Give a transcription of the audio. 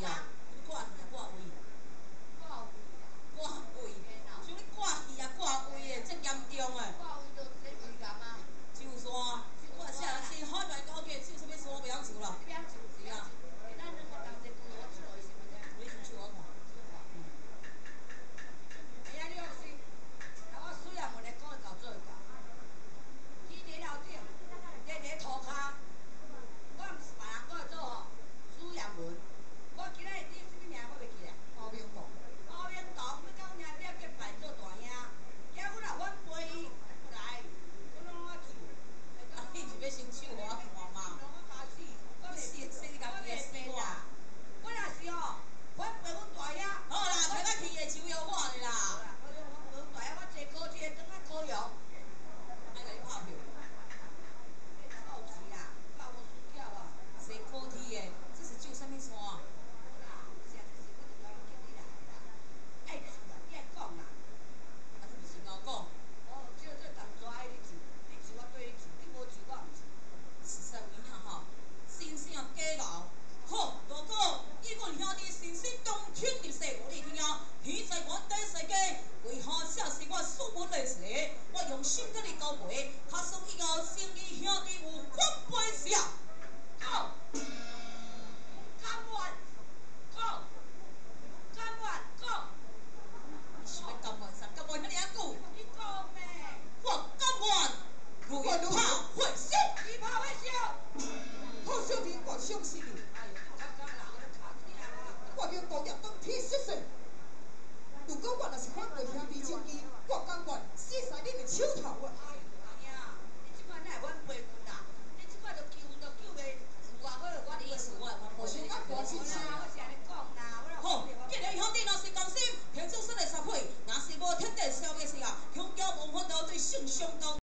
啊，挂去啊挂位，挂位，像你挂去啊挂位诶，这严重诶。上山，我写先海外高铁，上什么山袂晓上啦？是啊，你先唱我看。 包明洞， 啊，你是要先唱互我看嘛？你先家己诶生活。好啦，找较去诶手摇我咧啦。爱甲你拍票。谁考铁诶？这是上什么山啊？啊，你是先甲我讲。实在有影吼，先生假熬。好，如果伊阮兄弟身世当天入世，我哋听，天在我地世界，为何写是我书本历史？我用心甲你交陪，他说以后生意兄弟有反背写。好，你想要甘愿啥？甘愿遐尔久？我甘愿为他会死。 好小弟我相信你，我明道也当天失势。如果我若是反对兄弟情义，我甘愿死在恁的手头啊！ 你意思我会反背你？好，既然兄弟若是甘心，天主说的实惠，若是无天地消灭时啊，兄弟无法度对性相交。